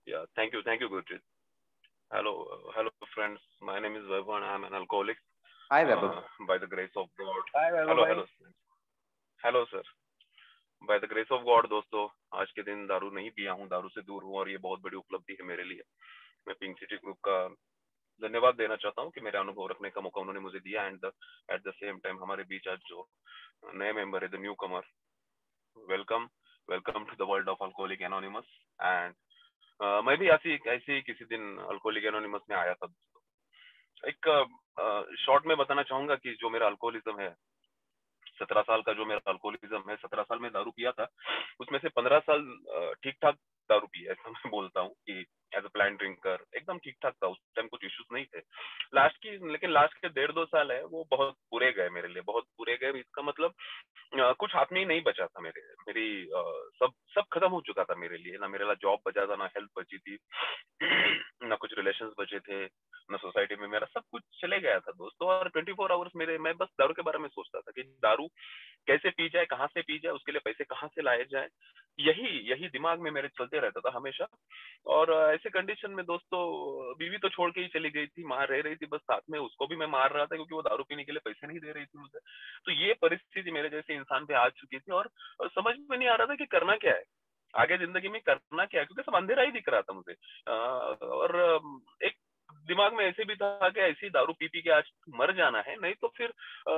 Yeah, thank you, Gurjit. Hello, hello, friends. My name is Vaibhav. I'm an alcoholic. Hi, Vaibhav. By the grace of God. Hi Vaibhav Hello, भाई। hello, hello, sir. By the grace of God, दोस्तों, आज के दिन दारू नहीं पिया हूँ, दारू से दूर हूँ और ये बहुत बड़ी उपलब्धि है मेरे लिए। मैं पिंक सिटी ग्रुप का धन्यवाद देना चाहता हूँ कि मेरे अनुभव रखने का मौका उन्होंने मुझे दिया and at the same time हमारे बीच आज जो नए मेंबर है the newcomer, welcome welcome to the world of alcoholic anonymous and मैं भी ऐसी ऐसे ही किसी दिन अल्कोहलिक एनोनिमस में आया था दोस्तों। एक शॉर्ट में बताना चाहूंगा कि जो मेरा अल्कोहलिज्म है, 17 साल का जो मेरा अल्कोहलिज्म है, 17 साल में दारू पिया था, उसमें से 15 साल ठीक ठाक दारू पी, ऐसा मैं बोलता हूँ कि एज अ प्लान ड्रिंकर एकदम ठीक ठाक था। उस टाइम कुछ इश्यूज नहीं थे। लेकिन लास्ट के 1.5-2 साल है वो बहुत बुरे गए मेरे लिए, बहुत बुरे गए। इसका मतलब कुछ हाथ में ही नहीं बचा था मेरे, मेरी सब सब खत्म हो चुका था मेरे लिए। ना मेरा जॉब बचा था, ना हेल्थ बची थी, ना कुछ रिलेशंस बचे थे, ना सोसाइटी में मेरा सब कुछ चले गया था दोस्तों। और 24 आवर्स मेरे, मैं बस दारू के बारे में सोचता था कि दारू कैसे पी जाए, कहाँ से पी जाए, उसके लिए पैसे कहाँ से लाए जाए, यही यही दिमाग में मेरे चलते रहता था हमेशा। और ऐसे कंडीशन में दोस्तों बीवी तो छोड़ के ही चली गई थी, माँ रह रही थी बस साथ में, उसको भी मैं मार रहा था क्योंकि वो दारू पीने के लिए पैसे नहीं दे रही थी मुझे। तो ये परिस्थिति मेरे जैसे इंसान पे आ चुकी थी और समझ में नहीं आ रहा था कि करना क्या है आगे जिंदगी में, करना क्या है, क्योंकि सब अंधेरा ही दिख रहा था मुझे। और एक दिमाग में ऐसे भी था कि ऐसी दारू पी पी के आज मर जाना है, नहीं तो फिर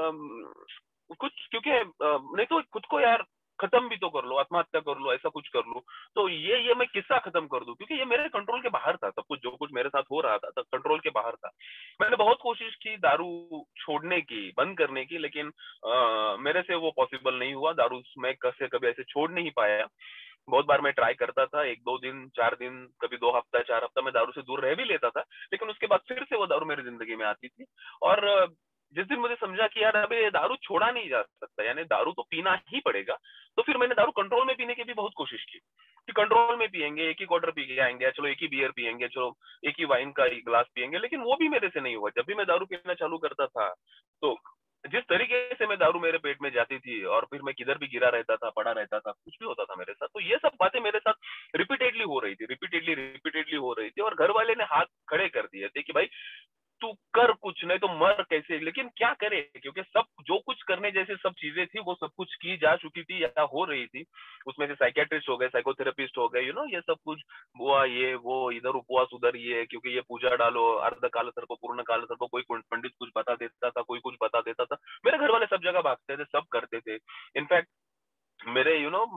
कुछ, क्योंकि नहीं तो खुद को यार खत्म भी तो कर लो, आत्महत्या कर लो, ऐसा कुछ कर लो। तो ये मैं किस्सा खत्म कर दूं, क्योंकि ये मेरे कंट्रोल के बाहर था। सब कुछ जो कुछ मेरे साथ हो रहा था सब कंट्रोल के बाहर था। मैंने बहुत कोशिश की दारू छोड़ने की, बंद करने की, लेकिन मेरे से वो पॉसिबल नहीं हुआ। दारू मैं कैसे कभी ऐसे छोड़ नहीं पाया। बहुत बार मैं ट्राई करता था, 1-2 दिन, 4 दिन, कभी 2 हफ्ता, 4 हफ्ता मैं दारू से दूर रह भी लेता था, लेकिन उसके बाद फिर से वो दारू मेरी जिंदगी में आती थी। और जिस दिन मुझे समझा कि यार अबे दारू छोड़ा नहीं जा सकता, यानी दारू तो पीना ही पड़ेगा, तो फिर मैंने दारू कंट्रोल में पीने की भी बहुत कोशिश की कि कंट्रोल में पियेंगे, एक ही क्वार्टर पी के आएंगे, चलो एक ही बियर पियेंगे, चलो एक ही वाइन का ग्लास पियेंगे। लेकिन वो भी मेरे से नहीं हुआ। जब भी मैं दारू पीना चालू करता था तो जिस तरीके से मैं दारू मेरे पेट में जाती थी और फिर मैं किधर भी गिरा रहता था, पड़ा रहता था, कुछ भी होता था मेरे साथ। तो ये सब बातें मेरे साथ रिपीटेडली हो रही थी, रिपीटेडली हो रही थी। और घर वाले ने हाथ खड़े कर दिए थे कि भाई तू कर कुछ, नहीं तो मर कैसे। लेकिन क्या करे, क्योंकि सब जो कुछ करने जैसे सब चीजें थी वो सब कुछ की जा चुकी थी या हो रही थी। उसमें से साइकेट्रिस्ट हो गए, साइकोथेरेपिस्ट हो गए, ये सब कुछ हुआ, ये वो, इधर उपवास उधर ये, क्योंकि ये पूजा डालो, अर्ध काल सर को पूर्ण काल सर को, कोई पंडित कुछ बता देता था, कोई कुछ बता देता था। मेरे घर वाले सब जगह भागते थे, सब करते थे। इनफैक्ट मेरे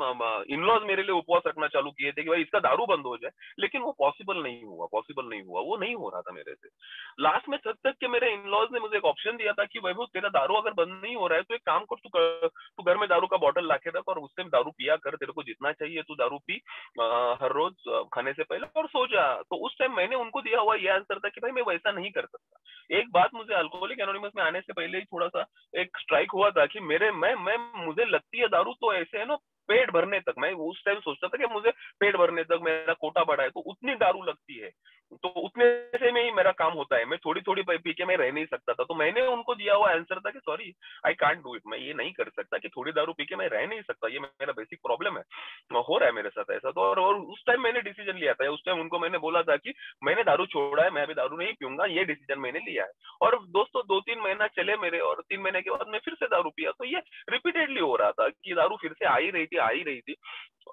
इन लॉज मेरे लिए उपवास रखना चालू किए थे कि भाई इसका दारू बंद हो जाए, लेकिन वो पॉसिबल नहीं हुआ, वो नहीं हो रहा था मेरे से। लास्ट में तक तक के मेरे इन लॉज ने मुझे एक ऑप्शन दिया था कि वैभव तेरा दारू अगर बंद नहीं हो रहा है तो एक काम कर, तू घर में दारू का बॉटल लाके रख और उससे दारू पिया कर, तेरे को जितना चाहिए तू दारू पी हर रोज खाने से पहले और सो जा। तो उस टाइम मैंने उनको दिया हुआ ये आंसर था कि भाई मैं वैसा नहीं कर सकता। एक बात मुझे अल्कोहलिक एनोनिमस में आने से पहले ही थोड़ा सा एक स्ट्राइक हुआ था कि मेरे मैं मुझे लगती है दारू तो ऐसे है ना, पेट भरने तक। मैं उस टाइम सोचता था कि मुझे पेट भरने तक मेरा कोटा बढ़ा है तो उतनी दारू लगती है, तो उतने से में ही मेरा काम होता है। मैं थोड़ी थोड़ी पी के मैं रह नहीं सकता था। तो मैंने उनको दिया हुआ आंसर था कि sorry I can't do it, मैं ये नहीं कर सकता कि थोड़ी दारू पी के मैं रह नहीं सकता, ये मेरा बेसिक प्रॉब्लम है, हो रहा है मेरे साथ ऐसा। तो और उस टाइम मैंने डिसीजन लिया था, उस टाइम उनको मैंने बोला था कि मैंने दारू छोड़ा है, मैं अभी दारू नहीं पीऊंगा, ये डिसीजन मैंने लिया है। और दोस्तों 2-3 महीना चले मेरे, और 3 महीने के बाद मैं फिर से दारू पिया। तो ये रिपीटेडली हो रहा था कि दारू फिर से आ ही रही थी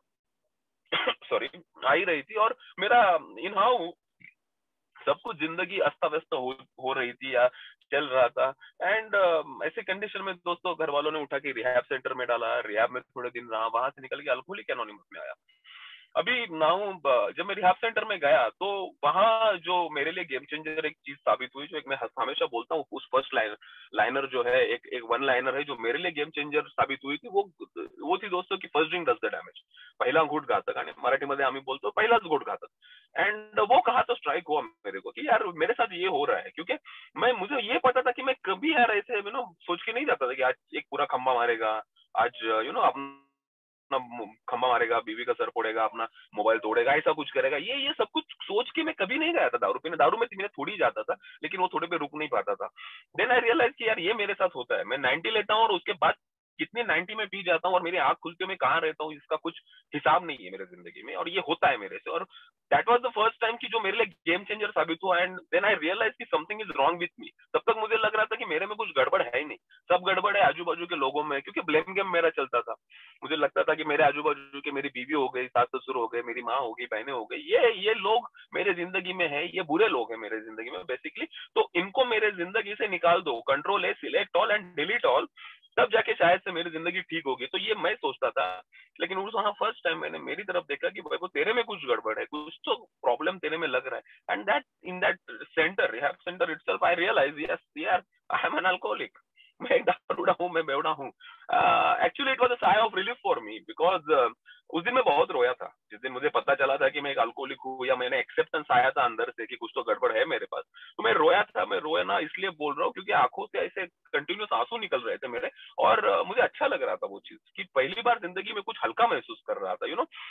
सॉरी, आ ही रही थी। और मेरा इन हाउ सब कुछ जिंदगी अस्त व्यस्त हो रही थी या चल रहा था। एंड ऐसे कंडीशन में दोस्तों घर वालों ने उठा के रिहैब सेंटर में डाला, रिहैब में थोड़े दिन रहा, वहां से निकल के अल्कोहलिक एनोनिमस में आया। अभी नाउ जब मैं रिहैब सेंटर में गया तो वहां जो मेरे लिए गेम चेंजर एक चीज साबित हुई, जो एक मैं हमेशा बोलता हूँ, उस फर्स्ट लाइनर जो है, एक वन लाइनर है जो मेरे लिए गेम चेंजर साबित हुई थी, वो थी दोस्तों की first drink does the damage, पहिला घोट घातक, आणि मराठीमध्ये आम्ही बोलतो पहिलाच घोट घातक। एंड वो कहा तो स्ट्राइक हुआ मेरे को कि यार मेरे साथ ये हो रहा है, क्योंकि मुझे ये पता था कि मैं कभी यार ऐसे सोच के नहीं जाता था कि आज एक पूरा खंबा मारेगा, आज अपना खंबा मारेगा, बीवी का सर फोड़ेगा, अपना मोबाइल तोड़ेगा, ऐसा कुछ करेगा। ये सब कुछ सोच के मैं कभी नहीं गया था दारू पीने। दारू में थोड़ी जाता था, लेकिन वो थोड़े पे रुक नहीं पाता था। देन आई रियलाइज कि यार ये मेरे साथ होता है। मैं 90 लेता हूँ और उसके बाद कितने 90 में पी जाता हूँ और मेरी आंख खुलती है, मैं कहाँ रहता हूँ, इसका कुछ हिसाब नहीं है मेरे जिंदगी में, और ये होता है मेरे से। और that was the first time कि जो मेरे लिए गेम चेंजर साबित हुआ, एंड देन आई रियलाइज कि something is wrong with me. तब तक मुझे लग रहा था कि मेरे में कुछ गड़बड़ है ही नहीं, सब गड़बड़ है आजू बाजू के लोगों में, क्योंकि ब्लेम गेम मेरा चलता था। मुझे लगता था कि मेरे आजू बाजू के, मेरी बीवी हो गई, सास ससुर हो गए, मेरी माँ हो गई, बहनें हो गई, ये लोग मेरे जिंदगी में है, ये बुरे लोग हैं मेरे जिंदगी में बेसिकली, तो इनको मेरे जिंदगी से निकाल दो, control A, select all and delete all, तब जाके शायद से मेरी जिंदगी ठीक होगी। तो ये मैं सोचता था। लेकिन उस वहां फर्स्ट टाइम मैंने मेरी तरफ देखा कि भाई वो तेरे में कुछ गड़बड़ है, कुछ तो प्रॉब्लम तेरे में लग रहा है। And that in that centre, rehab centre itself, I realise yes यार, आई एम एन अल्कोहलिक। मैं एक दारूड़ा हूँ, मैं बेवड़ा हूँ। Actually it was a sigh of relief for me, because उस दिन मैं बहुत रोया था, जिस दिन मुझे पता चला था कि मैं एक अल्कोहलिक हूँ, या मैंने एक्सेप्टेंस आया था अंदर से कि कुछ तो गड़बड़ है मेरे पास। तो मैं रोया था। मैं रोया ना इसलिए बोल रहा हूँ क्योंकि आंखों से ऐसे कंटिन्यूस आंसू निकल रहे थे मेरे, और मुझे अच्छा लग रहा था वो चीज, कि पहली बार जिंदगी में कुछ हल्का महसूस कर रहा था,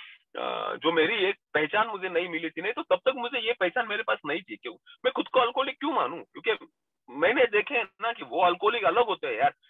जो मेरी एक पहचान मुझे नहीं मिली थी। नहीं तो तब तक मुझे ये पहचान मेरे पास नहीं थी। क्यों मैं खुद को अल्कोहलिक क्यों मानूं? क्योंकि मैंने देखे हैं ना कि वो अल्कोहलिक अलग होते हैं यार।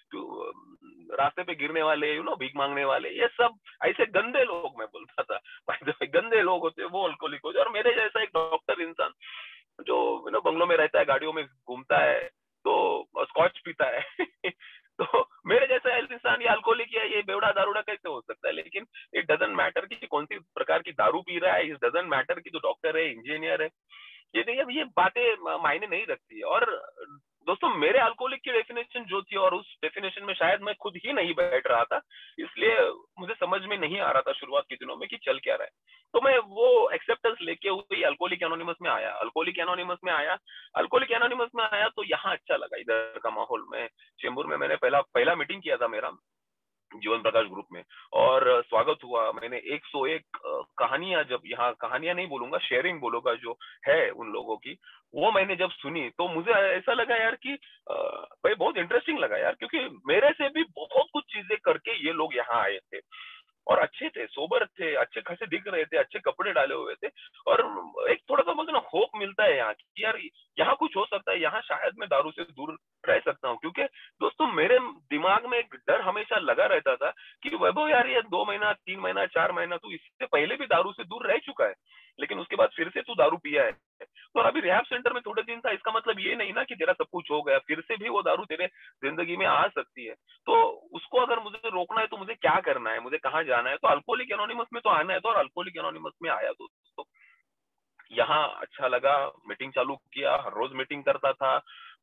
रास्ते पे गिरने वाले, भीख मांगने वाले, ये सब ऐसे गंदे लोग, मैं बोलता था गंदे लोग होते हैं, वो अल्कोहलिक होते हैं। और मेरे जैसा एक डॉक्टर इंसान जो बंगलों में रहता है, गाड़ियों में घूमता है, तो स्कॉच पीता है तो मेरे जैसा इंसान ये अल्कोहलिक या ये बेवड़ा दारूड़ा कैसे हो सकता है? लेकिन इट डजंट मैटर कि कौन सी प्रकार की दारू पी रहा है, इट डजंट मैटर कि जो डॉक्टर है, इंजीनियर है, ये नहीं। अब ये बातें मायने नहीं रखती है। और दोस्तों, मेरे अल्कोहलिक की डेफिनेशन जो थी, और उस डेफिनेशन में शायद मैं खुद ही नहीं बैठ रहा था, इसलिए मुझे समझ में नहीं आ रहा था शुरुआत के दिनों में कि चल क्या रहा है। तो मैं वो एक्सेप्टेंस लेके हुई अल्कोहलिक एनोनिमस में आया। अल्कोहलिक एनोनिमस में आया तो यहाँ अच्छा लगा, इधर का माहौल में। चेंबूर में मैंने पहला मीटिंग किया था मेरा, जीवन प्रकाश ग्रुप में, और स्वागत हुआ। मैंने 101 कहानियां, जब यहाँ कहानियां नहीं बोलूंगा, शेयरिंग बोलूंगा, जो है उन लोगों की, वो मैंने जब सुनी तो मुझे ऐसा लगा यार कि भाई बहुत इंटरेस्टिंग लगा यार, क्योंकि मेरे से भी बहुत कुछ चीजें करके ये लोग यहाँ आए थे, और अच्छे थे, सोबर थे, अच्छे खासे दिख रहे थे, अच्छे कपड़े डाले हुए थे। और एक थोड़ा सा बोलते ना होप मिलता है यहाँ की, यार यहाँ कुछ हो सकता है, यहाँ शायद मैं दारू से दूर रह सकता हूँ। क्योंकि दोस्तों, मेरे दिमाग में एक डर हमेशा लगा रहता था कि वैभव यार, ये 2 महीना, 3 महीना, 4 महीना तू इससे पहले भी दारू से दूर रह चुका है, लेकिन उसके बाद फिर से तू दारू पिया है। तो अभी रिहैब सेंटर में थोड़े दिन था, इसका मतलब ये नहीं ना कि तेरा सब कुछ हो गया, फिर से भी वो दारू तेरे जिंदगी में आ सकती है। तो उसको अगर मुझे रोकना है तो मुझे क्या करना है, मुझे कहाँ जाना है? तो अल्कोहलिक एनोनिमस में तो आना है। तो और अल्कोहलिक एनोनिमस में आया दोस्तों, यहाँ अच्छा लगा। मीटिंग चालू किया, हर रोज मीटिंग करता था।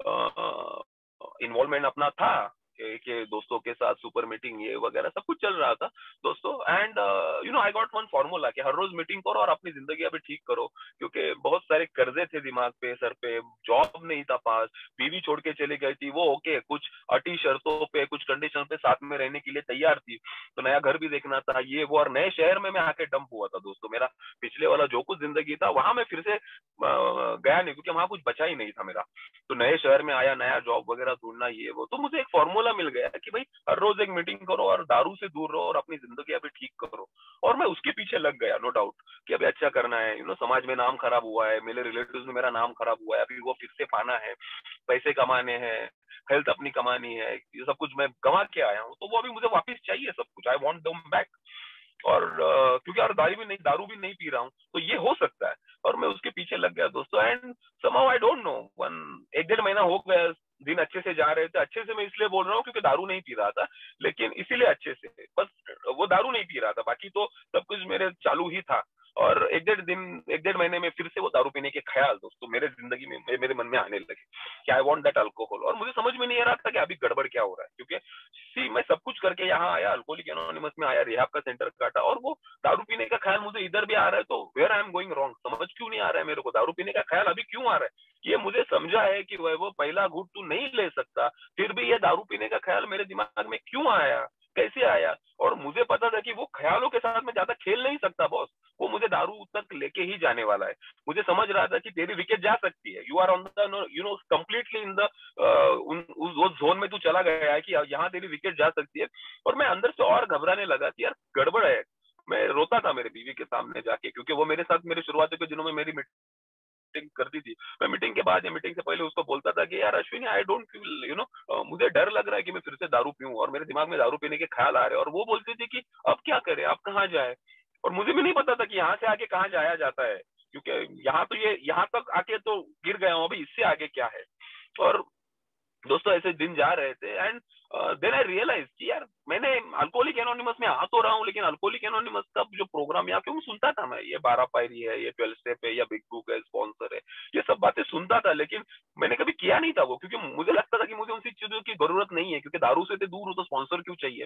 इन्वॉल्वमेंट अपना था कि दोस्तों के साथ सुपर मीटिंग, ये वगैरह सब कुछ चल रहा था दोस्तों। And I got one formula कि हर रोज मीटिंग करो और अपनी जिंदगी अभी ठीक करो, क्योंकि बहुत सारे कर्जे थे दिमाग पे, सर पे, जॉब नहीं था पास, बीवी छोड़ के चली गई थी, वो ओके, कुछ अटी शर्तों पे, कुछ कंडीशन पे साथ में रहने के लिए तैयार थी, तो नया घर भी देखना था, ये वो। और नए शहर में मैं आके डंप हुआ था दोस्तों। मेरा पिछले वाला जो कुछ जिंदगी था, वहां मैं फिर से गया नहीं, क्योंकि वहां कुछ बचा ही नहीं था मेरा। तो नए शहर में आया, नया जॉब वगैरह ढूंढना, ये वो। तो मुझे एक फॉर्मूला मिल गया कि भाई हर रोज एक मीटिंग करो और दारू से दूर रहो और अपनी जिंदगी अभी ठीक करो। और मैं उसके पीछे लग गया, नो डाउट, कि अभी अच्छा करना है। समाज में नाम खराब हुआ है, मेरे रिलेटिव्स में मेरा नाम खराब हुआ है, अभी वो फिर से पाना है, पैसे कमाने हैं, हेल्थ अपनी कमानी है, ये सब कुछ मैं कमा के आया हूँ, तो वो अभी मुझे वापस चाहिए सब कुछ। I want them back. और क्योंकि यार दारू भी नहीं पी रहा हूँ, तो ये हो सकता है। और मैं उसके पीछे लग गया दोस्तों। And somehow I don't know, 1-1.5 महीना हो गया, दिन अच्छे से जा रहे थे। अच्छे से मैं इसलिए बोल रहा हूँ क्योंकि दारू नहीं पी रहा था, लेकिन इसीलिए अच्छे से, बस वो दारू नहीं पी रहा था, बाकी तो सब कुछ मेरे चालू ही था। और 1-1.5 महीने में फिर से वो दारू पीने के ख्याल दोस्तों मेरे जिंदगी में, मेरे मन में आने लगे कि आई वांट दैट अल्कोहल। और मुझे समझ में नहीं आ रहा था कि अभी गड़बड़ क्या हो रहा है, क्योंकि सी मैं सब कुछ करके यहाँ आया, अल्कोहलिक एनोनिमस में आया, रिहाब का सेंटर काटा, और वो दारू पीने का ख्याल मुझे इधर भी आ रहा है। तो where I am going wrong, समझ क्यों नहीं आ रहा है मेरे को? दारू पीने का ख्याल अभी क्यों आ रहा है? ये मुझे समझा है कि वो पहला घूंट तू नहीं ले सकता, फिर भी ये दारू पीने का ख्याल मेरे दिमाग में क्यों आया, कैसे आया? और मुझे पता था कि वो ख्यालों के साथ मैं ज्यादा खेल नहीं सकता बॉस, वो मुझे दारू तक लेके ही जाने वाला है। मुझे समझ रहा था कि तेरी विकेट जा सकती है, you are on the completely in the उस जोन में तू चला गया है कि यहाँ तेरी विकेट जा सकती है। और मैं अंदर से और घबराने लगा कि यार गड़बड़ है। मैं रोता था मेरे बीवी के सामने जाके, क्योंकि वो मेरे साथ मेरे शुरुआती के दिनों में मेरी मीटिंग करती थी, मैं मीटिंग के बाद या मीटिंग से पहले उसको बोलता था कि यार अश्विनी, आई डोंट फील मुझे डर लग रहा है कि मैं फिर से दारू पीऊं, और मेरे दिमाग में दारू पीने के ख्याल आ रहे हैं। और वो बोलती थी कि अब क्या करें, अब कहाँ जाए। और मुझे भी नहीं पता था कि यहाँ से आगे कहाँ जाया जाता है, क्योंकि यहाँ तो ये यहाँ तक आके तो गिर गया हूँ, अभी इससे आगे क्या है। और दोस्तों ऐसे दिन जा रहे थे, एंड देन आई रियलाइज कि यार मैंने अल्कोहलिक एनोनिमस में आ तो रहा हूँ, लेकिन अल्कोहलिक एनोनिमस का जो प्रोग्राम यहाँ क्यों सुनता था मैं, ये 12 पायरी है, ये 12 स्टेप है, या बिग बुक है, स्पॉन्सर है, ये सब बातें सुनता था, लेकिन मैंने कभी किया नहीं था वो, क्योंकि मुझे लगता था कि मुझे उन चीजों की जरूरत नहीं है, क्योंकि दारू से तो दूर हो तो स्पॉन्सर क्यों चाहिए।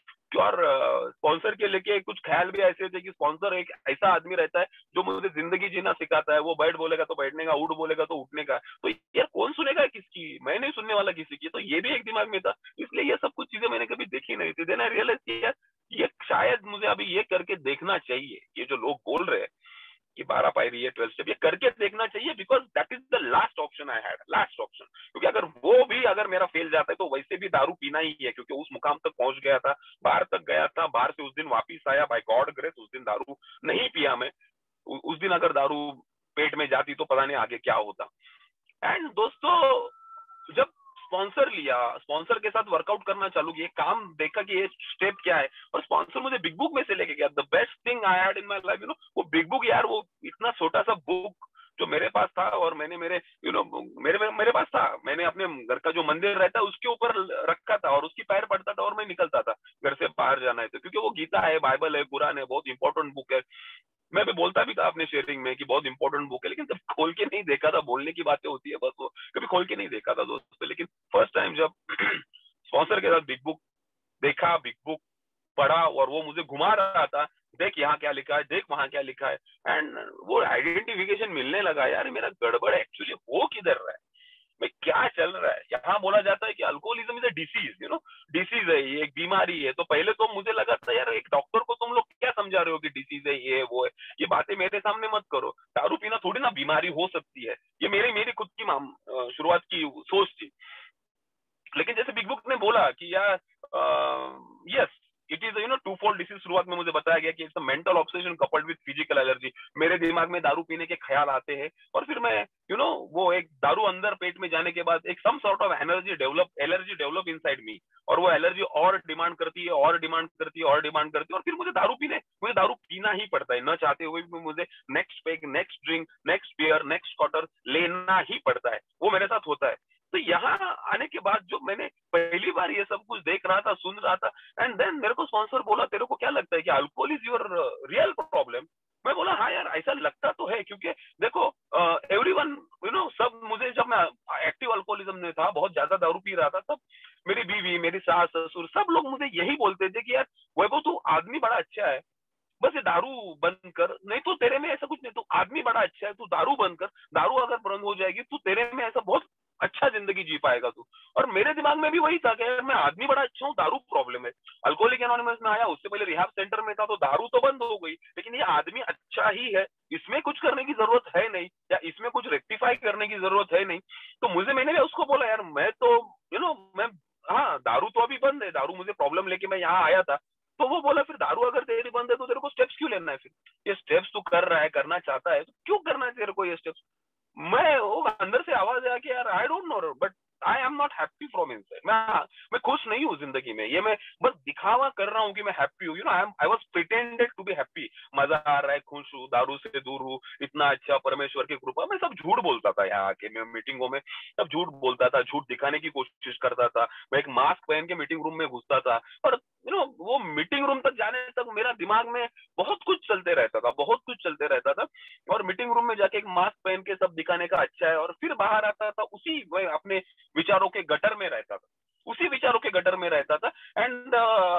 और स्पॉन्सर के लेके कुछ ख्याल भी ऐसे थे कि स्पॉन्सर एक ऐसा आदमी रहता है जो मुझे जिंदगी जीना सिखाता है, वो बैठ बोलेगा तो बैठने का, उठ बोलेगा तो उठने का, तो यार कौन सुनेगा किसकी, मैं नहीं सुनने वाला किसी की। तो ये भी एक दिमाग में था, इसलिए ये सब कुछ चीजें मैंने कभी देखी नहीं थी। देन आई रियलाइज कि यार ये शायद मुझे अभी ये करके देखना चाहिए, ये जो लोग बोल रहे हैं कि 12 पायरी है, 12 स्टेप, ये करके देखना चाहिए, because that is the last option I had, last option. क्योंकि अगर वो भी अगर मेरा फेल जाता है तो वैसे भी दारू पीना ही है, क्योंकि उस मुकाम तक पहुंच गया था, बाहर तक गया था, बाहर से उस दिन वापिस आया, बाय गॉड ग्रेस उस दिन दारू नहीं पिया मैं। उस दिन अगर दारू पेट में जाती तो पता नहीं आगे क्या होता। एंड दोस्तों जब स्पॉन्सर लिया, स्पॉन्सर के साथ वर्कआउट करना चालू किया, काम देखा कि ये स्टेप क्या है, और स्पॉन्सर मुझे बिग बुक में से लेके गया। The best thing I had in my life, वो बिग बुक यार, वो इतना छोटा सा बुक जो मेरे पास था, और मैंने मेरे मेरे पास था, मैंने अपने घर का जो मंदिर रहता है उसके ऊपर रखा था, और उसकी पैर पड़ता था और मैं निकलता था घर से बाहर जाना है तो, क्योंकि वो गीता है, बाइबल है, कुरान है, बहुत इंपॉर्टेंट बुक है। मैं भी बोलता भी था अपने शेयरिंग में कि बहुत इंपॉर्टेंट बुक है, लेकिन कभी खोल के नहीं देखा था, बोलने की बातें होती है बस, वो कभी खोल के नहीं देखा था दोस्तों। लेकिन फर्स्ट टाइम जब स्पॉन्सर के साथ बिग बुक देखा, बिग बुक पढ़ा, और वो मुझे घुमा रहा था, देख यहाँ क्या लिखा है, देख वहां क्या लिखा है, एंड वो आइडेंटिफिकेशन मिलने लगा, यार मेरा गड़बड़ एक्चुअली हो किधर रहा है, में क्या चल रहा है। यहाँ बोला जाता है कि alcoholism is a disease, disease है, ये एक बीमारी है। तो पहले तो मुझे लगा था यार एक डॉक्टर को तुम लोग क्या समझा रहे हो कि डिसीज है, ये वो है, ये बातें मेरे सामने मत करो, दारू पीना थोड़ी ना बीमारी हो सकती है। ये मेरी खुद की शुरुआत की सोच थी। लेकिन जैसे बिग बुक ने बोला कि यार yes it is two fold disease, शुरुआत में मुझे बताया गया कि it's a mental obsession coupled with physical allergy. मेरे दिमाग में दारू पीने के ख्याल आते हैं, और फिर मैं वो एक दारू अंदर पेट में जाने के बाद एक some sort of allergy develop inside me, और वो एलर्जी और डिमांड करती है, और डिमांड करती है, और डिमांड करती है, और फिर मुझे दारू पीना ही पड़ता है, न चाहते हुए भी मुझे next peg, next drink, next beer, next quarter लेना ही पड़ता है। वो मेरे साथ होता है। तो यहाँ आने के बाद जो मैंने पहली बार ये सब कुछ देख रहा था, सुन रहा था, एंड देन मेरे को स्पॉन्सर बोला तेरे को क्या लगता है कि alcohol is your real problem. मैं बोला हाँ यार ऐसा लगता तो है, क्योंकि देखो एवरीवन सब मुझे, जब मैं एक्टिव अल्कोहलिज्म में था, बहुत ज्यादा दारू पी रहा था, तब मेरी बीवी, मेरी सास ससुर सब लोग मुझे यही बोलते थे कि यार वैभव तू आदमी बड़ा अच्छा है, बस ये दारू बंद कर, नहीं तो तेरे में ऐसा कुछ नहीं, तू आदमी बड़ा अच्छा है, तू दारू बंद कर, दारू अगर बंद हो जाएगी तो तेरे में ऐसा बहुत अच्छा जिंदगी जी पाएगा तू। और मेरे दिमाग में भी वही था कि यार मैं आदमी बड़ा अच्छा हूँ, दारू प्रॉब्लम है। अल्कोहलिक एनोनिमस में आया, उससे पहले रिहाब सेंटर में था, तो दारू तो बंद हो गई, लेकिन ये आदमी अच्छा ही है, इसमें कुछ करने की जरूरत है नहीं, या इसमें कुछ रेक्टिफाई करने की जरूरत है नहीं। तो मैंने भी उसको बोला यार मैं तो मैं, हाँ दारू तो अभी बंद है, दारू मुझे प्रॉब्लम लेके मैं यहाँ आया था। तो वो बोला फिर दारू अगर तेरी बंद है तो तेरे को स्टेप्स क्यों लेना है, फिर ये स्टेप्स तू कर रहा है, करना चाहता है, तो क्यों करना है तेरे को ये स्टेप्स। मैं वो अंदर से आवाज आया कि यार I don't know but I am not happy from inside. मैं खुश नहीं हूँ जिंदगी में, ये मैं बस दिखावा कर रहा हूँ कि मैं हैप्पी हूँ, I was pretended to be happy, मजा आ रहा है, खुश हूँ, दारू से दूर हूँ, इतना अच्छा परमेश्वर की कृपा। मैं सब झूठ बोलता था यहाँ आके, मैं मीटिंगों में सब झूठ बोलता था, झूठ दिखाने की कोशिश करता था। मैं एक मास्क पहन के मीटिंग रूम में घुसता था, और वो मीटिंग रूम तक जाने तक मेरा दिमाग में बहुत कुछ चलते रहता था, बहुत कुछ चलते रहता था। और मीटिंग रूम में जाके एक मास्क पहन के सब दिखाने का अच्छा है, और फिर बाहर आता था उसी अपने विचारों के गटर में रहता था, उसी विचारों के गटर में रहता था। And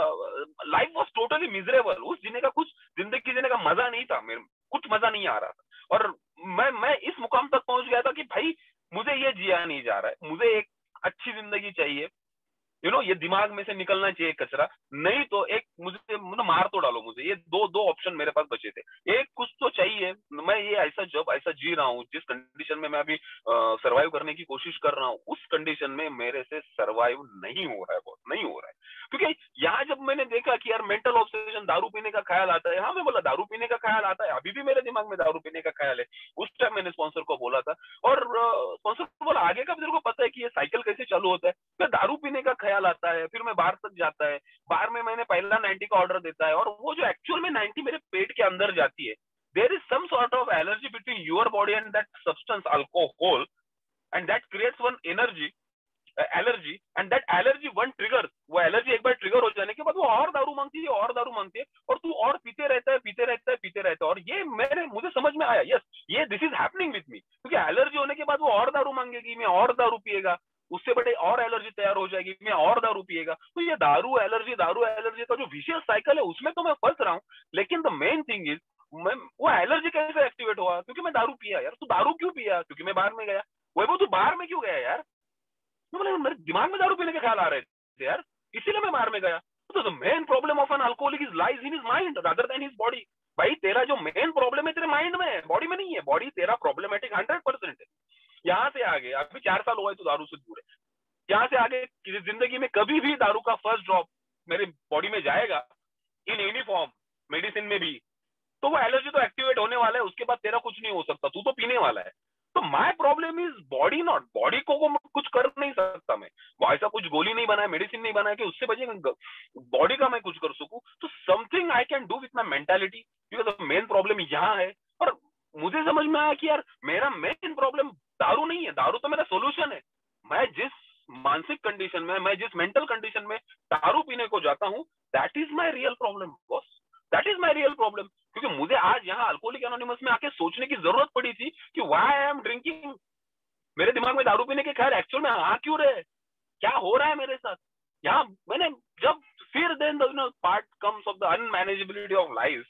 life was totally miserable. उस जीने का कुछ, जिंदगी जीने का मजा नहीं था, मेरे कुछ मजा नहीं आ रहा था। और मैं इस मुकाम तक पहुंच गया था कि भाई मुझे ये जिया नहीं जा रहा है, मुझे एक अच्छी जिंदगी चाहिए, ये दिमाग में से निकलना चाहिए कचरा। नहीं तो एक मुझे मतलब मार तो डालो मुझे, ये दो दो ऑप्शन मेरे पास बचे थे। एक कुछ तो चाहिए, मैं ये ऐसा जब ऐसा जी रहा हूँ, जिस कंडीशन में मैं अभी सरवाइव करने की कोशिश कर रहा हूँ, उस कंडीशन में मेरे से सरवाइव नहीं हो रहा है, बहुत नहीं हो रहा है। क्योंकि यहाँ जब मैंने देखा कि यार मेंटल ऑब्सेशन, दारू पीने का ख्याल आता है, हाँ मैं बोला दारू पीने का ख्याल आता है, अभी भी मेरे दिमाग में दारू पीने का ख्याल है। उस टाइम मैंने स्पॉन्सर को बोला था, और स्पॉन्सर को बोला आगे का भी तेरे को पता है कि ये साइकिल कैसे चालू होता है। फिर दारू पीने का ख्याल आता है, फिर मैं बाहर तक जाता है, बार में मैंने पहला 90 का ऑर्डर देता है, और वो जो एक्चुअल में 90 मेरे पेट के अंदर जाती है, there is some sort of allergy between your body and that substance alcohol, and that creates one energy allergy, and that allergy one trigger, वो एलर्जी एक बार ट्रिगर हो जाने के बाद वो और दारू मांगती है, और दारू मांगती है, और तू और पीते रहता है, पीते रहता है, पीते रहता है। और ये मुझे समझ में आया, यस ये this is happening with me, क्योंकि एलर्जी होने के बाद वो और दारू मांगेगी, मैं और दारू पिएगा, उससे बड़े और एलर्जी तैयार हो जाएगी, मैं और दारू पिएगा। तो ये दारू एलर्जी का जो विशियस साइकिल है, उसमें तो मैं फंस रहा हूँ। लेकिन द मेन थिंग इज, वो एलर्जी कैसे एक्टिवेट हुआ? क्योंकि मैं दारू पिया यार। तू दारू क्यों पिया? क्योंकि मैं बाहर में गया। वही तू बाहर में क्यों गया यार? मैं बोला मेरे दिमाग में दारू पीने के ख्याल आ रहे थे यार, इसीलिए मैं बाहर में गया। तो the main problem of an alcoholic is lies in his mind rather than his body. भाई तेरा जो मेन प्रॉब्लम है तेरे माइंड में है, बॉडी में नहीं है। बॉडी तेरा प्रॉब्लमेटिक 100% है। यहाँ से आगे अभी 4 साल हुआ है तो दारू से दूर है। यहाँ से आगे जिंदगी में कभी भी दारू का फर्स्ट ड्रॉप मेरे बॉडी में जाएगा, इन एनी फॉर्म, मेडिसिन में भी, तो वो एलर्जी तो एक्टिवेट होने वाला है। उसके बाद तेरा कुछ नहीं हो सकता, तू तो पीने वाला है। तो my problem is body, not body को वो कुछ कर नहीं सकता मैं, ऐसा कुछ गोली नहीं बनाया, मेडिसिन नहीं बनाया कि उससे बचेगा बॉडी का मैं कुछ कर सकूं। तो something I can do with my mentality, because main problem यहाँ है। और मुझे समझ में आया कि यार मेरा मेन प्रॉब्लम दारू नहीं है, दारू तो मेरा सोल्यूशन है। मैं जिस मानसिक कंडीशन में, मैं जिस मेंटल कंडीशन में दारू पीने को जाता हूँ, that is my real problem boss, that is my real problem. क्योंकि मुझे आज यहाँ अल्कोहलिक एनोनिमस में आके सोचने की जरूरत पड़ी थी कि व्हाई आई एम ड्रिंकिंग। मेरे दिमाग में दारू पीने के ख्याल एक्चुअल में आ क्यों रहे, क्या हो रहा है मेरे साथ यहाँ। मैंने जब फिर then part comes of the unmanageability of life.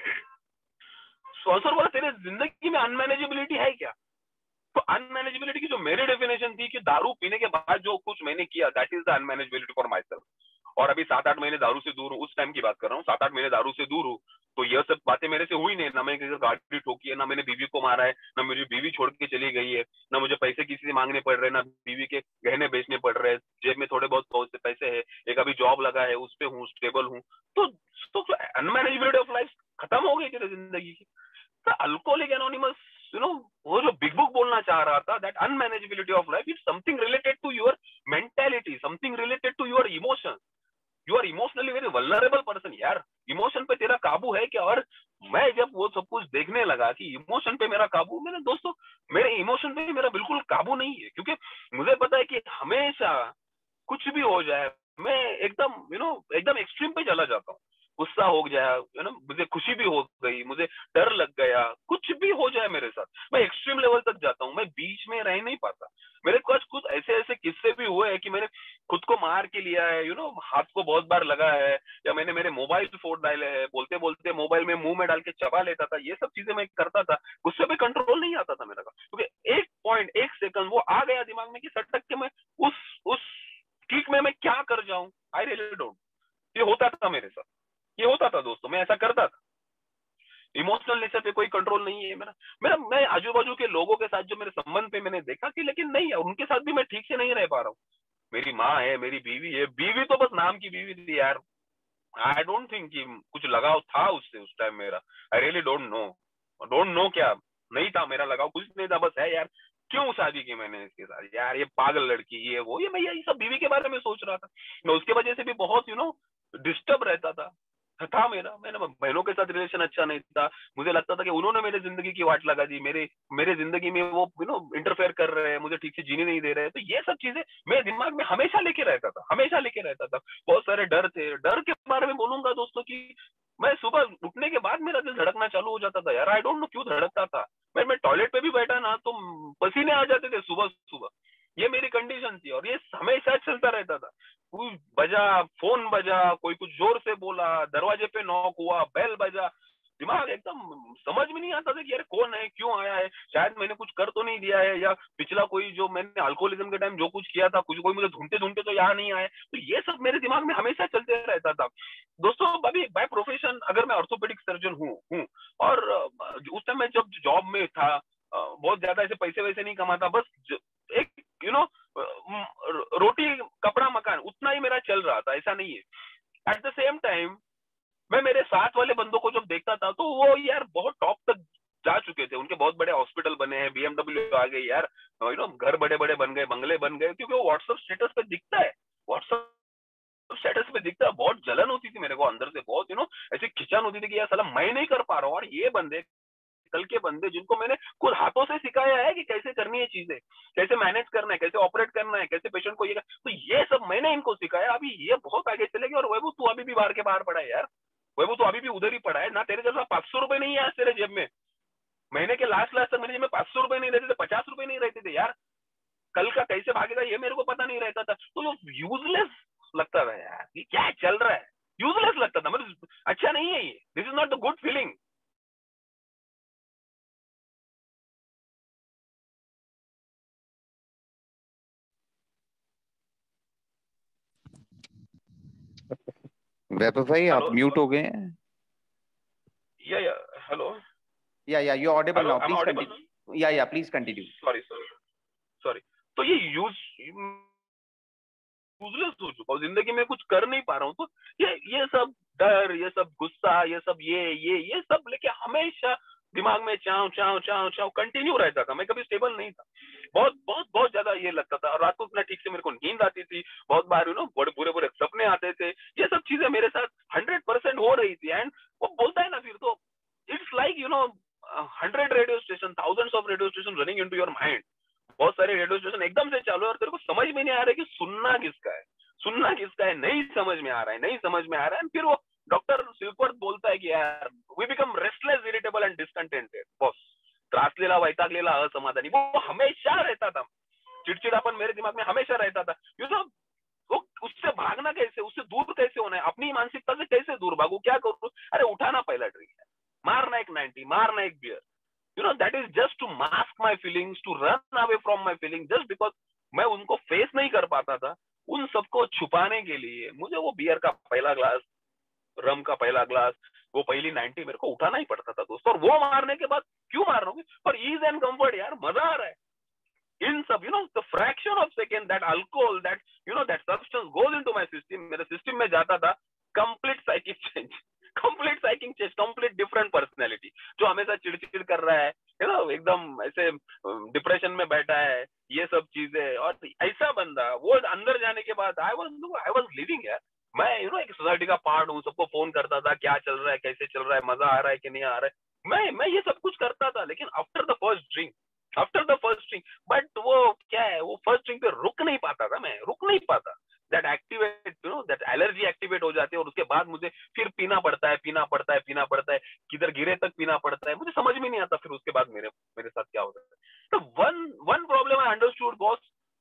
Sponsor बोला तेरे जिंदगी में अनमैनेजेबिलिटी है क्या? तो अनमैनेजेबिलिटी की जो मेरी डेफिनेशन थी कि दारू पीने के बाद जो कुछ मैंने किया, that is the unmanageability for myself. और अभी 7-8 महीने दारू से दूर हूँ, उस टाइम की बात कर रहा हूँ, 7-8 महीने दारू से दूर हूँ। तो ये सब बातें मेरे से हुई नहीं, ना मैंने किसी गाड़ी ठोकी है, ना मैंने बीवी को मारा है, ना मुझे बीवी छोड़ के चली गई है, ना मुझे पैसे किसी से मांगने पड़ रहे हैं, ना बीवी के गहने बेचने पड़ रहे हैं, जेब में थोड़े बहुत पैसे है, एक अभी जॉब लगा है, उस पे हूँ, स्टेबल हूँ। तो अनमैनेजेबिलिटी ऑफ लाइफ खत्म हो गई तेरे जिंदगी की। तो अल्कोहलिक एनोनिमस, वो जो बिग बुक बोलना चाह रहा था, that unmanageability of life is something related to your mentality, something related to your emotion. You are emotionally very vulnerable person यार। इमोशन पे तेरा काबू है क्या? और मैं जब वो सब कुछ देखने लगा कि इमोशन पे मेरा काबू, मेरे दोस्तों मेरे इमोशन पे मेरा बिल्कुल काबू नहीं है। क्योंकि मुझे पता है कि हमेशा कुछ भी हो जाए, मैं एकदम एकदम एक्सट्रीम पे चला जाता हूँ। गुस्सा हो जाए, मुझे खुशी भी हो गई, मुझे डर लग गया, कुछ भी हो जाए मेरे साथ, मैं एक्सट्रीम लेवल तक जाता हूँ। मैं बीच में रह नहीं पाता। मेरे पास कुछ ऐसे ऐसे किस्से भी हुए हैं कि मैंने खुद को मार के लिया है, हाथ को बहुत बार लगा है, या मैंने मेरे मोबाइल फोड़ डाले हैं, बोलते बोलते मोबाइल में मुंह में डाल के चबा लेता था। ये सब चीजें मैं करता था। गुस्से पे कंट्रोल नहीं आता था मेरा, क्योंकि एक पॉइंट, एक सेकंड वो आ गया दिमाग में कि सटक के मैं उस किक में मैं क्या कर जाऊं। I really don't. ये होता था मेरे साथ, ये होता था दोस्तों, मैं ऐसा करता था। इमोशनल नेचर पे कोई कंट्रोल नहीं है मेरा। मैं आजू बाजू के लोगों के साथ जो मेरे संबंध पे मैंने देखा कि, लेकिन नहीं है, उनके साथ भी मैं ठीक से नहीं रह पा रहा हूँ। मेरी माँ है, मेरी बीवी है, बीवी तो बस नाम की बीवी थी यार। आई डोंट थिंक कि कुछ लगाव था उससे उस टाइम मेरा। आई रियली डोंट नो क्या नहीं था मेरा लगाव, कुछ नहीं था। बस है यार, क्यों शादी की मैंने इसके साथ यार, ये पागल लड़की, ये वो, ये मैं यही सब बीवी के बारे में सोच रहा था। मैं उसके वजह से भी बहुत डिस्टर्ब रहता था मेरा। मैंने बहनों के साथ रिलेशन अच्छा नहीं था। मुझे लगता था कि उन्होंने मेरे जिंदगी की वाट लगा दी, मेरे जिंदगी में वो इंटरफेयर कर रहे हैं, मुझे ठीक से जीने नहीं दे रहे हैं। तो ये सब चीजें मेरे दिमाग में हमेशा लेके रहता था, हमेशा लेके रहता था। बहुत सारे डर थे। डर के बारे में बोलूंगा दोस्तों की, मैं सुबह उठने के बाद मेरा दिल धड़कना चालू हो जाता था यार। आई डोंट नो क्यों धड़कता था। मैं टॉयलेट पे भी बैठा ना तो पसीने आ जाते थे सुबह सुबह। ये मेरी कंडीशन थी और ये हमेशा चलता रहता था। कोई बजा, फोन बजा, कोई कुछ जोर से बोला, दरवाजे पे नॉक हुआ, बेल बजा, दिमाग एकदम समझ में नहीं आता था कि यार कौन है, क्यों आया है, शायद मैंने कुछ कर तो नहीं दिया है, या पिछला कोई जो मैंने अल्कोहलिज्म के टाइम जो कुछ किया था, कुछ कोई मुझे ढूंढते ढूंढते तो यहाँ नहीं आया। तो ये सब मेरे दिमाग में हमेशा चलते रहता था दोस्तों। अभी बाय प्रोफेशन अगर मैं ऑर्थोपेडिक सर्जन हूँ, और उस टाइम मैं जब जॉब में था, बहुत ज्यादा ऐसे पैसे वैसे नहीं कमाता, बस एक रोटी कपड़ा मकान उतना ही मेरा चल रहा था, ऐसा नहीं है। एट द सेम टाइम मैं मेरे साथ वाले बंदों को जब देखता था तो वो यार बहुत टॉप तक जा चुके थे, उनके बहुत बड़े हॉस्पिटल बने हैं, बीएमडब्ल्यू आ गई यार, घर बड़े बड़े बन गए, बंगले बन गए, क्योंकि वो व्हाट्सएप स्टेटस पे दिखता है, व्हाट्सएप स्टेटस पे दिखता है। बहुत जलन होती थी मेरे को अंदर से, बहुत ऐसी खिंचन होती थी कि यार साला मैं नहीं कर पा रहा हूँ, और ये बंदे कल के बंदे जिनको मैंने खुद हाथों से सिखाया है कि कैसे करनी है चीजें, कैसे मैनेज करना है, कैसे ऑपरेट करना है, कैसे पेशेंट को तो ये सब मैंने इनको सिखाया। अभी ये बहुत आगे चलेगी। और वैभव तू अभी भी बाहर के बाहर पड़ा है यार, वैभव तू अभी भी उधर ही पड़ा है ना, तेरे जैसा 500 रुपए नहीं है आज तेरे जेब में। महीने के लास्ट तक मेरे जेब में 500 रुपए नहीं रहते थे, 50 रुपए नहीं रहते थे यार। कल का कैसे भागेगा ये मेरे को पता नहीं रहता था। तो जो यूजलेस लगता था यार, ये क्या चल रहा है, यूजलेस लगता था, मतलब अच्छा नहीं है ये, this is not the good feeling. Vaibhav भाई आप हेलो, म्यूट हो गए हैं। या हेलो, या you audible hello, now, I am please audible? Continue. या please continue. Sorry sorry sorry. तो ये यूजलेस हो चुका हूँ, जिंदगी में कुछ कर नहीं पा रहा हूँ। तो ये सब डर, ये सब गुस्सा, ये सब ये सब लेके हमेशा दिमाग में चाव चाव चाव चाव कंटिन्यू रहता था। मैं कभी स्टेबल नहीं था, बहुत बहुत बहुत ज्यादा ये लगता था। और रात को इतना ठीक से मेरे को नींद आती थी, बहुत बार बड़े बुरे बुरे सपने आते थे। ये सब चीजें मेरे साथ 100% हो रही थी। एंड वो बोलता है ना फिर तो, it's like 100 radio station, thousands of radio station running into your mind. बहुत सारे रेडियो स्टेशन एकदम से चालू है और तेरे को समझ में नहीं आ रहा है कि सुनना किसका है, सुनना किसका है, नहीं समझ में आ रहा है, नहीं समझ में आ रहा है। फिर वो डॉक्टर सिलवर्थ बोलता है कि यार we become restless, irritable and discontented. Boss त्रासलेला, वैतागलेला, असमाधानी, वो हमेशा रहता था। चिड़चिड़ापन मेरे दिमाग में हमेशा रहता था। वो उससे भागना कैसे, उससे दूर कैसे होना है, अपनी मानसिकता से कैसे दूर भागू, क्या करूँ? अरे उठाना पहला ड्रिंक है, मारना एक 90, मारना एक beer, that is just to mask my feelings, to run away from my feelings, just because मैं उनको फेस नहीं कर पाता था। उन सबको छुपाने के लिए मुझे वो बियर का पहला ग्लास, रम का पहला ग्लास, वो पहली 90 मेरे को उठाना ही पड़ता था दोस्तों। और वो मारने के बाद क्यों मार रहा हूँ, पर ईज एंड कंफर्ट यार, मजा आ रहा है इन सब। The fraction of second that alcohol, that substance goes into my system, मेरे सिस्टम में जाता था, complete psychic change, complete psychic change, complete different personality. जो हमेशा चिड़चिड़ कर रहा है एकदम ऐसे डिप्रेशन में बैठा है, ये सब चीजें। और ऐसा बंदा वो अंदर जाने के बाद आई वाज लिविंग यार। मैं एक सोसाइटी का पार्ट हूँ, सबको फोन करता था, क्या चल रहा है, कैसे चल रहा है, मजा आ रहा है कि नहीं आ रहा है, मैं ये सब कुछ करता था। लेकिन after the first drink, after the first drink, but वो क्या है, वो फर्स्ट ड्रिंक पे रुक नहीं पाता था, मैं रुक नहीं पाता। That activate that allergy activate हो जाती है, और उसके बाद मुझे फिर पीना पड़ता है, पीना पड़ता है, पीना पड़ता है, किधर गिरे तक पीना पड़ता है, मुझे समझ में नहीं आता फिर उसके बाद मेरे मेरे साथ क्या होता है। तो one one problem I understood boss,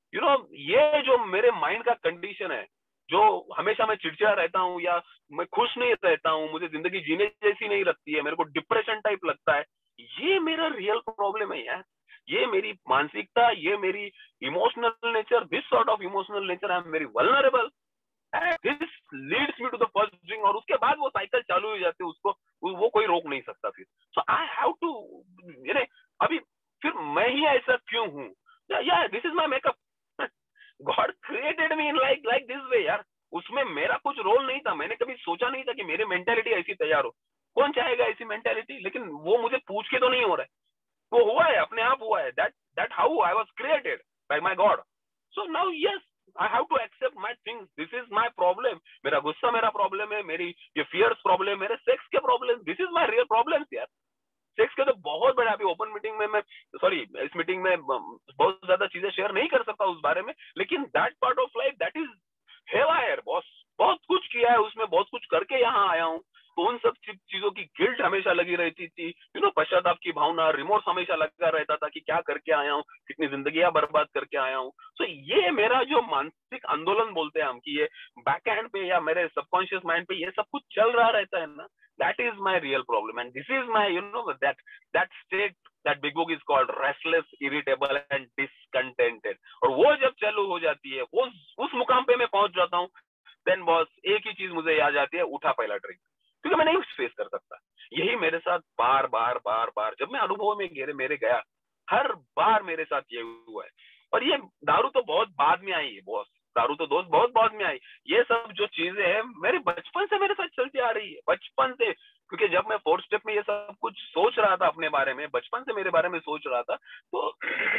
ये जो मेरे माइंड का कंडीशन है, जो हमेशा मैं चिड़चिड़ा रहता हूँ, या मैं खुश नहीं रहता हूँ, मुझे जिंदगी जीने जैसी नहीं लगती है, मेरे को डिप्रेशन टाइप लगता है, ये मेरा रियल प्रॉब्लम है यार। ये मेरी मानसिकता, ये मेरी emotional nature, this sort of emotional nature, I am very vulnerable, this leads me to the first drink. और उसके बाद वो साइकिल चालू हो जाती है, उसको वो कोई रोक नहीं सकता फिर। सो आई हैव टू, अभी फिर मैं ही ऐसा क्यों हूँ, या this is my makeup, God created me in like this way यार। उसमें मेरा कुछ रोल नहीं था, मैंने कभी सोचा नहीं था कि मेरी मेंटेलिटी ऐसी तैयार हो। कौन चाहेगा ऐसी मेंटेलिटी? लेकिन वो मुझे पूछ के तो नहीं हो रहा है, वो हुआ है, अपने आप हुआ है। That how I was created by my God. So now yes, I have to accept my things, this is my problem. मेरा गुस्सा मेरा प्रॉब्लम है, मेरी ये फियर्स प्रॉब्लम, मेरे सेक्स के problem, this is my real problems यार। Sex के तो बहुत बड़ा, अभी ओपन मीटिंग में मैं, सॉरी इस मीटिंग में बहुत ज्यादा चीजें शेयर नहीं कर सकता उस बारे में, लेकिन that part of life that is हेवा यार बॉस। बहुत कुछ किया है उसमें, बहुत कुछ करके यहाँ आया हूँ। तो उन सब चीजों की गिल्ट हमेशा लगी रहती थी, पश्चाताप की भावना, रिमोर्स हमेशा लगा रहता था कि क्या करके आया हूँ, कितनी जिंदगियां बर्बाद करके आया हूँ। तो ये मेरा जो मानसिक आंदोलन बोलते हैं हम, कि ये बैक हैंड पे या मेरे सबकॉन्शियस माइंड पे ये सब कुछ चल रहा रहता है ना, that is my real problem and this is my that state that big book is called restless, irritable and discontented. और वो जब चालू हो जाती है, वो उस मुकाम पे मैं पहुंच जाता हूँ, देन बॉस एक ही चीज मुझे याद आती है, उठा पहला ड्रिंक, क्योंकि मैं नहीं फेस कर सकता। यही मेरे साथ बार बार बार बार जब मैं अनुभव में मेरे गया, हर बार मेरे साथ ये हुआ है। और ये दारू तो बहुत बाद में आई है बॉस, दारू तो दोस्त बहुत बाद में आई। ये सब जो चीजें हैं मेरे बचपन से मेरे साथ चलती आ रही है, बचपन से। क्योंकि जब मैं फोर्थ स्टेप में ये सब कुछ सोच रहा था अपने बारे में, बचपन से मेरे बारे में सोच रहा था, तो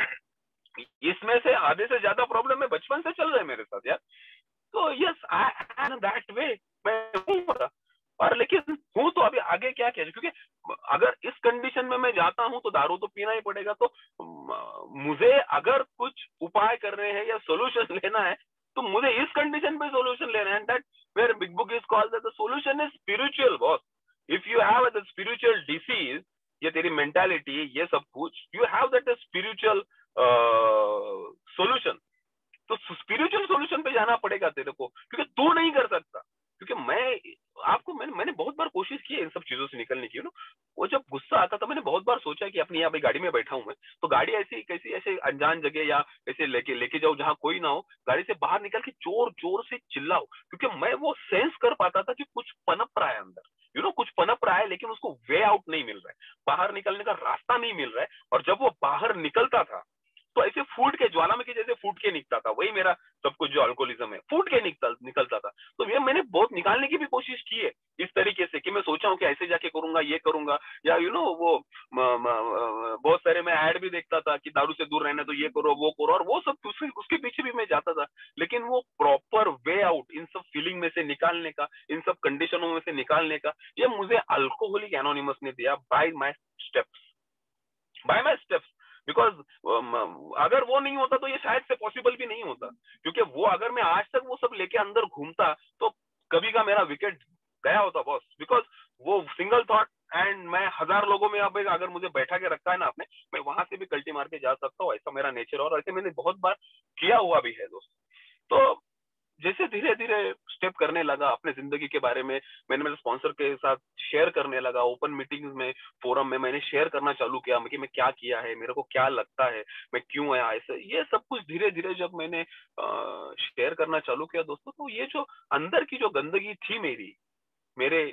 इसमें से आधे से ज्यादा प्रॉब्लम में बचपन से चल रहे हैं मेरे साथ यार। तो yes, I am that way, मैं हूँ। और लेकिन हूँ तो अभी आगे क्या किया, क्योंकि अगर इस कंडीशन में मैं जाता हूँ तो दारू तो पीना ही पड़ेगा। तो मुझे अगर कुछ उपाय करने हैं या सोल्यूशन लेना है, तो मुझे इस कंडीशन पे सोल्यूशन लेना है। That where big book is called the solution is spiritual boss. If you have the spiritual disease, ये तेरी मेंटालिटी, ये सब कुछ, you have that spiritual solution. तो स्पिरिचुअल सॉल्यूशन पे जाना पड़ेगा तेरे को, क्योंकि तू नहीं कर सकता। क्योंकि मैंने बहुत बार कोशिश की है इन सब चीजों से निकलने की। वो जब गुस्सा आता था, मैंने बहुत बार सोचा कि अपनी यहाँ पे गाड़ी में बैठा हूं मैं, तो गाड़ी ऐसी कैसी ऐसे अनजान जगह या ऐसे लेके जाऊं जहां कोई ना हो, गाड़ी से बाहर निकल के जोर जोर से चिल्लाओ, क्योंकि मैं वो सेंस कर पाता था कि कुछ पनप रहा है अंदर, कुछ पनप रहा है, लेकिन उसको वे आउट नहीं मिल रहा है, बाहर निकलने का रास्ता नहीं मिल रहा है। और जब वो बाहर निकलता था तो ऐसे फूट के, ज्वालामुखी जैसे फूट के निकलता था। वही मेरा सब कुछ जो अल्कोहलिज्म है, फूट के निकलता था। तो ये मैंने बहुत निकालने की भी कोशिश की है इस तरीके से, कि मैं सोचा हूँ कि ऐसे जाके करूंगा, ये करूंगा, या वो बहुत सारे मैं ऐड भी देखता था कि दारू से दूर रहना, तो ये करो वो करो, और वो सब उसके पीछे भी मैं जाता था। लेकिन वो प्रॉपर वे आउट इन सब फीलिंग में से निकालने का, इन सब कंडीशनों में से निकालने का, ये मुझे अल्कोहलिक एनोनिमस ने दिया, बाय माई स्टेप्स। बिकॉज अगर वो नहीं होता तो ये शायद से पॉसिबल भी नहीं होता। क्योंकि वो अगर मैं आज तक वो सब लेके अंदर घूमता, तो कभी का मेरा विकेट गया होता बॉस। बिकॉज वो सिंगल थॉट, एंड मैं 1000 लोगों में अब अगर मुझे बैठा के रखा है ना आपने, मैं वहां से भी कल्टी मार के जा सकता हूँ, ऐसा मेरा नेचर। और ऐसे मैंने बहुत बार किया हुआ भी है दोस्त। तो जैसे धीरे धीरे स्टेप करने लगा अपने जिंदगी के बारे में, मैंने मेरे स्पॉन्सर के साथ शेयर करने लगा, ओपन मीटिंग्स में, फोरम में मैंने शेयर करना चालू किया कि मैं क्या किया है, मेरे को क्या लगता है, मैं क्यों आया ऐसे। ये सब कुछ धीरे धीरे जब मैंने शेयर करना चालू किया दोस्तों, तो ये जो अंदर की जो गंदगी थी मेरे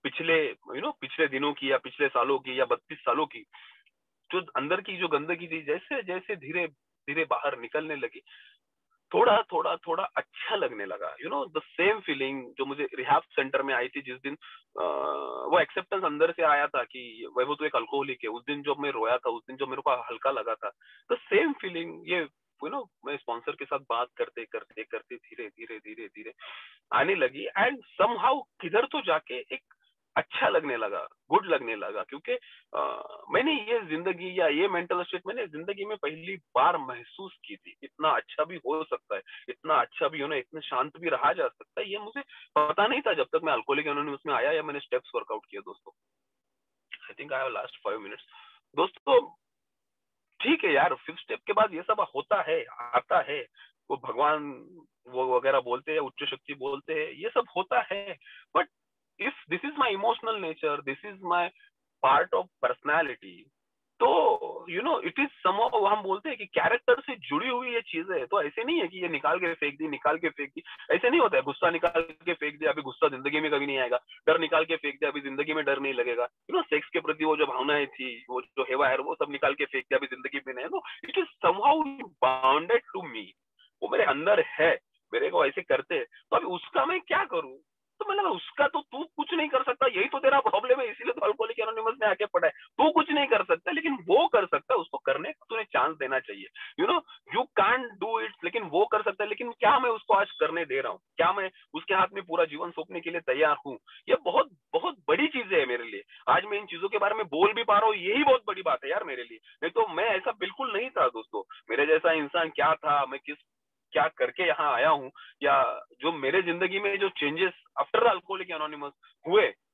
पिछले दिनों की या पिछले सालों की या 32 सालों की, जो अंदर की जो गंदगी थी, जैसे जैसे धीरे धीरे बाहर निकलने लगी, थोड़ा थोड़ा थोड़ा अच्छा लगने लगा। द सेम फीलिंग जो मुझे रिहैब सेंटर में आई थी जिस दिन, वो एक्सेप्टेंस अंदर से आया था कि वैभव तो एक अल्कोहलिक है। उस दिन जब मैं रोया था, उस दिन जो मेरे को हल्का लगा था, द सेम फीलिंग ये मैं स्पॉन्सर के साथ बात करते करते करते धीरे धीरे धीरे धीरे आने लगी। एंड समहाउ किधर तो जाके एक अच्छा लगने लगा, गुड लगने लगा। क्योंकि मैंने ये जिंदगी या ये मेंटल स्टेट मैंने जिंदगी में पहली बार महसूस की थी। इतना अच्छा भी हो सकता है, इतना अच्छा भी इतना शांत भी रहा जा सकता है, ये मुझे पता नहीं था जब तक मैं अल्कोहलिक एनोनिमस में आया या मैंने स्टेप्स वर्कआउट किया दोस्तों। I think I have last 5 minutes दोस्तों। ठीक है यार, 5th स्टेप के बाद ये सब होता है, आता है। वो भगवान वो वगैरह बोलते हैं, उच्च शक्ति बोलते हैं, ये सब होता है। But if this is my emotional nature, this is my part of personality, तो इट इज समहाउ, हम बोलते हैं कि कैरेक्टर से जुड़ी हुई ये चीजें है। तो ऐसे नहीं है कि ये निकाल के फेंक दी, ऐसे नहीं होता है। गुस्सा निकाल के फेंक दिया, अभी गुस्सा जिंदगी में कभी नहीं आएगा। डर निकाल के फेंक दिया, अभी जिंदगी में डर नहीं लगेगा। सेक्स के प्रति वो जो भावनाएं थी, वो जो हेवा है, वो सब निकाल के फेंक दिया, अभी जिंदगी में नहीं। It is somehow bounded to me, वो मेरे अंदर है, मेरे को ऐसे करते हैं। तो अभी उसका मैं क्या करूं? तो मैंने कहा उसका तो तू कुछ नहीं कर सकता, यही तो तेरा प्रॉब्लम है, इसीलिए तो अल्कोहलिक एनोनिमस में आके पड़ा है। तू कुछ नहीं कर सकता, लेकिन वो कर सकता है, उसको करने का तूने चांस देना चाहिए। यू कांट डू इट, लेकिन वो कर सकता है। लेकिन क्या मैं उसको आज करने दे रहा हूँ? क्या मैं उसके हाथ में पूरा जीवन सौंपने के लिए तैयार हूँ? ये बहुत बहुत बड़ी चीजें है मेरे लिए। आज मैं इन चीजों के बारे में बोल भी पा रहा हूँ, यही बहुत बड़ी बात है यार मेरे लिए। नहीं तो मैं ऐसा बिल्कुल नहीं था दोस्तों। मेरे जैसा इंसान क्या था, मैं क्या करके यहाँ आया हूँ, या जो मेरे जिंदगी में जो चेंजेस आफ्टर अल्कोहलिक एनोनिमस हुए,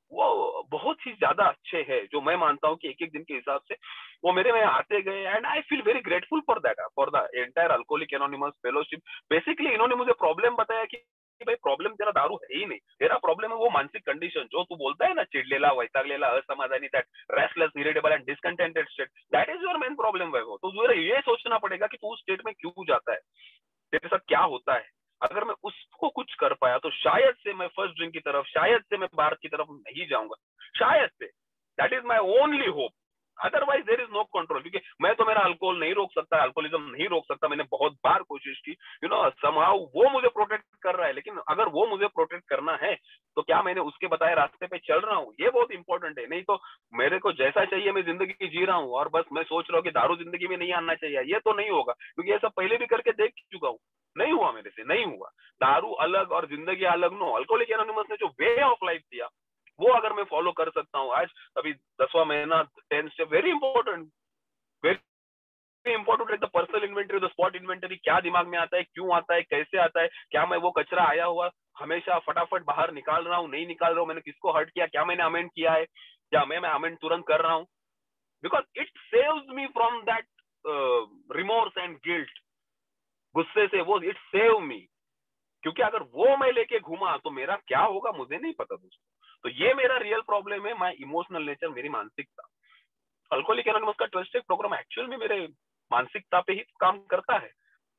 वो बहुत ही ज्यादा अच्छे हैं, जो मैं मानता हूँ कि एक एक दिन के हिसाब से वो मेरे में आते गए, and I feel very grateful for that, for the entire alcoholic anonymous fellowship. Basically इन्होंने मुझे प्रॉब्लम बताया कि भाई प्रॉब्लम तेरा दारू है ही नहीं, तेरा प्रॉब्लम है वो मानसिक कंडीशन जो तू बोलता है ना, चिड़लेला, वैतागलेला, असमाधानी, that restless, irritable and discontented state, that is your main problem. Vaibhav, तो तुझे ये सोचना पड़ेगा कि तू उस स्टेट में क्यों जाता है, तेरे साथ क्या होता है। अगर मैं उसको कुछ कर पाया तो शायद से मैं फर्स्ट ड्रिंक की तरफ, शायद से मैं बार की तरफ नहीं जाऊंगा, शायद से। That is my only hope, otherwise there is no control. क्योंकि मैं तो मेरा अल्कोहल नहीं रोक सकता, अल्कोहलिज्म नहीं रोक सकता, मैंने बहुत बार कोशिश की, यू नो, समहाउ वो मुझे प्रोटेक्ट कर रहा है। लेकिन अगर वो मुझे प्रोटेक्ट करना है तो क्या मैंने उसके बताए रास्ते पे चल रहा हूँ, ये बहुत इंपॉर्टेंट है। नहीं तो मेरे को जैसा चाहिए मैं जिंदगी जी रहा हूँ और बस मैं सोच रहा हूँ कि दारू जिंदगी में नहीं आना चाहिए, ये तो नहीं होगा, क्योंकि ये सब पहले भी करके देख चुका हूँ, नहीं हुआ मेरे से, नहीं हुआ। दारू अलग और जिंदगी अलग। नो, अल्कोहलिक एनोनिमस ने जो वे ऑफ लाइफ दिया वो अगर मैं फॉलो कर सकता हूँ आज, अभी 10वां महीना, 10 step, very important, very important. The personal inventory, the spot inventory, क्या दिमाग में आता है, क्यों आता है, कैसे आता है, क्या मैं वो कचरा आया हुआ हमेशा फटाफट बाहर निकाल रहा हूँ, नहीं निकाल रहा हूँ, मैंने किसको हर्ट किया, क्या मैंने अमेंड किया है, क्या मैं अमेंड तुरंत कर रहा हूँ, because it saves me from that remorse and guilt, गुस्से से वो इट सेव मी। क्योंकि अगर वो मैं लेके घूमा तो मेरा क्या होगा मुझे नहीं पता दोस्तों। तो ये मेरा रियल प्रॉब्लम है, माय इमोशनल नेचर, मेरी मानसिकता। अल्कोहलिक एनोनिमस का 12 स्टेप प्रोग्राम एक्चुअल में मेरे मानसिकता पे ही काम करता है।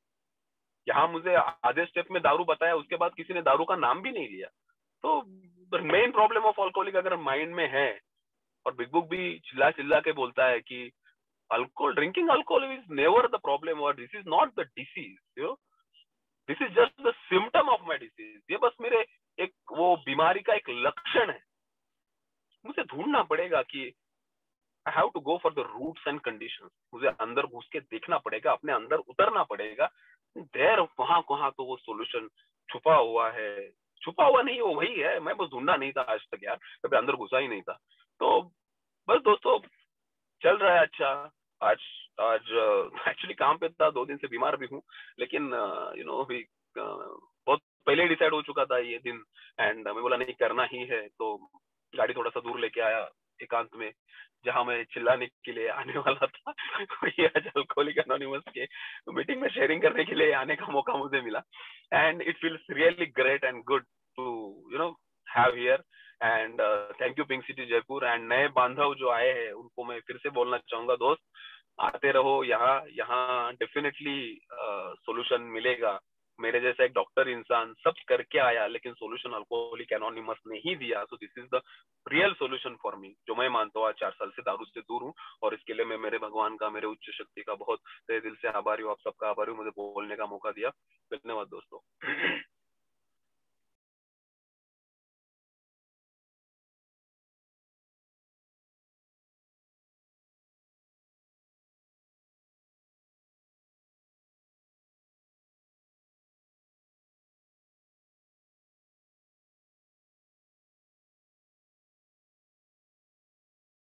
यहाँ मुझे आधे स्टेप में दारू बताया, उसके बाद किसी ने दारू का नाम भी नहीं लिया। तो मेन प्रॉब्लम ऑफ अल्कोहलिक अगर माइंड में है, और बिग बुक भी चिल्ला चिल्ला के बोलता है कि alcohol, drinking alcohol is never the problem, और this is not the disease, you know, this is just the symptom of my disease. ये बस मेरे एक वो बीमारी का एक लक्षण है। मुझे ढूंढना पड़ेगा कि I have to go for the roots and conditions. मुझे अंदर घुस के देखना पड़ेगा, अपने अंदर उतरना पड़ेगा, देर वहां कहाँ तो वो सोल्यूशन छुपा हुआ है। छुपा हुआ नहीं, वो वही है, मैं बस ढूंढा नहीं था आज तक यार, कभी अंदर घुसा ही नहीं था। तो बस दोस्तों, चल रहा है अच्छा। आज आज एक्चुअली काम पे था, 2 दिन से बीमार भी हूँ, लेकिन यू नो भी बहुत पहले डिसाइड हो चुका था ये दिन, एंड मैं बोला नहीं करना ही है। तो गाड़ी थोड़ा सा दूर लेके आया एकांत में, जहां मैं चिल्लाने के लिए आने वाला था। ये आज अल्कोहलिक एनोनिमस के मीटिंग में शेयरिंग करने के लिए आने का मौका मुझे मिला, and it feels really great and good to you know have here. And thank you pink city Jaipur, and नए बांधव जो आए हैं उनको मैं फिर से बोलना चाहूंगा, दोस्त आते रहो यहाँ, यहाँ डेफिनेटली सोल्यूशन मिलेगा। मेरे जैसा एक डॉक्टर इंसान सब करके आया, लेकिन सोल्यूशन अल्कोहलिक एनोनिमस ने ही दिया। So this is the real solution for me, जो मैं मानता हूँ। आज 4 साल से दारू से दूर हूँ, और इसके लिए मैं मेरे भगवान का, मेरे उच्च शक्ति का बहुत तहे दिल से आभारी हूँ। आप सबका आभारी हूँ, मुझे बोलने का मौका दिया। धन्यवाद दोस्तों।